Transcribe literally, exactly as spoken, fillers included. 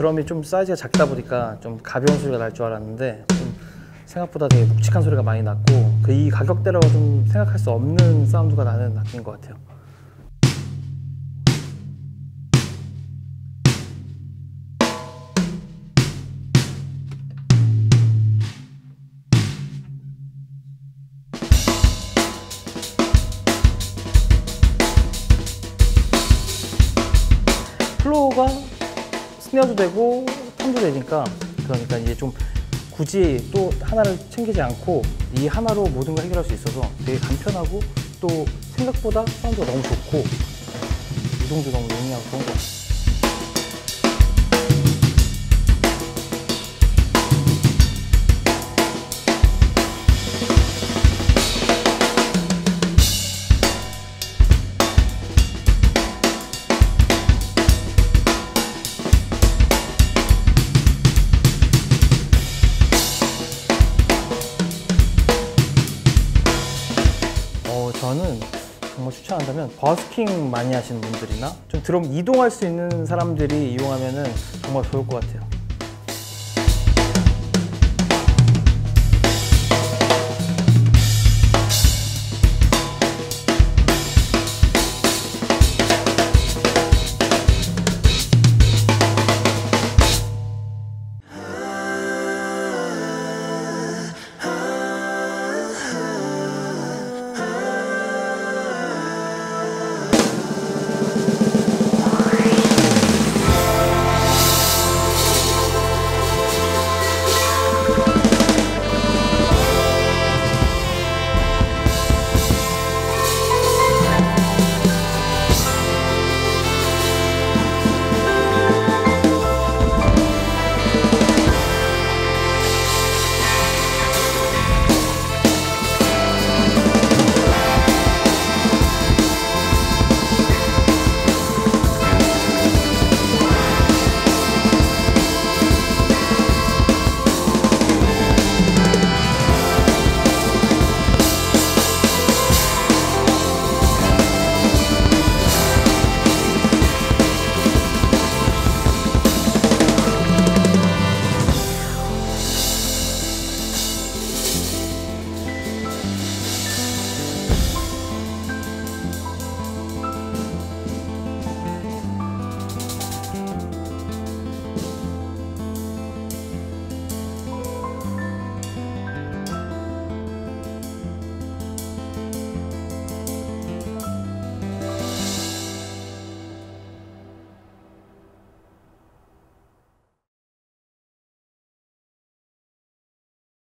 드럼이 좀 사이즈가 작다 보니까 좀 가벼운 소리가 날 줄 알았는데 좀 생각보다 되게 묵직한 소리가 많이 났고 그 이 가격대라고 좀 생각할 수 없는 사운드가 나는 악기인 것 같아요. 플로어가 스네어도 되고 텀도 되니까 그러니까 이제 좀 굳이 또 하나를 챙기지 않고 이 하나로 모든 걸 해결할 수 있어서 되게 간편하고 또 생각보다 사운드가 너무 좋고 이동도 너무 용이하고 좋은 것 같아요. 저는 정말 추천한다면 버스킹 많이 하시는 분들이나 좀 드럼 이동할 수 있는 사람들이 이용하면 정말 좋을 것 같아요.